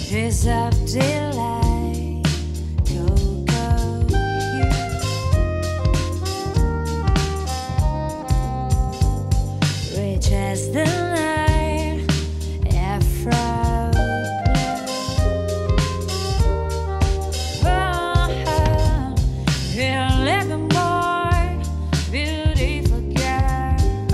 She's of delight, cocoa hue. Rich as the night, Afro blue. Oh, you're like a more beautiful girl.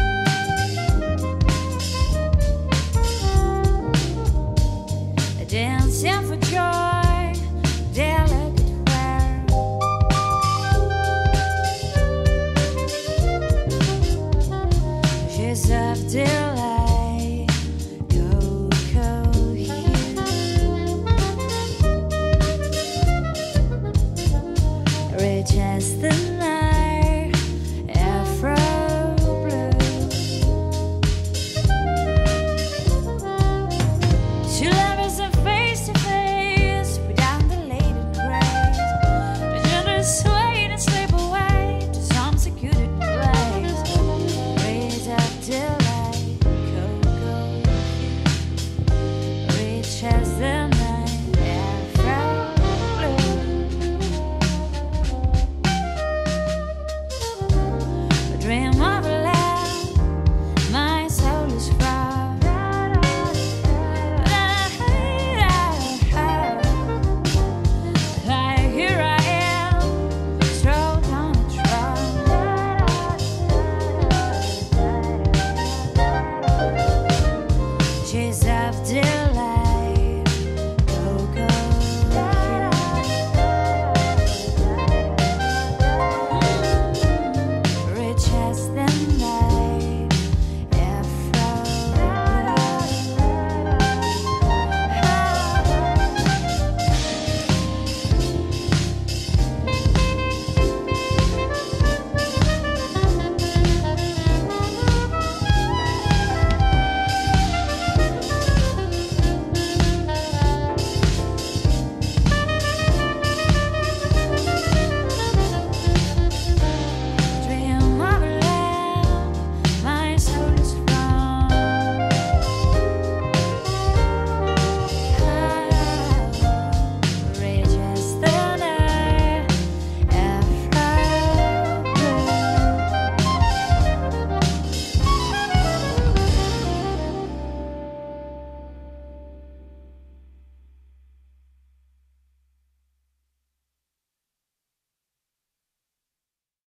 Dancing for joy, delicate wear. She's of delight, cocoa hue. Rich as the night, Afro blue. Two lovers are face to face without the latent grace. The children sway and slip away to some secluded place. Rays of delight, cocoa hue. Rich as the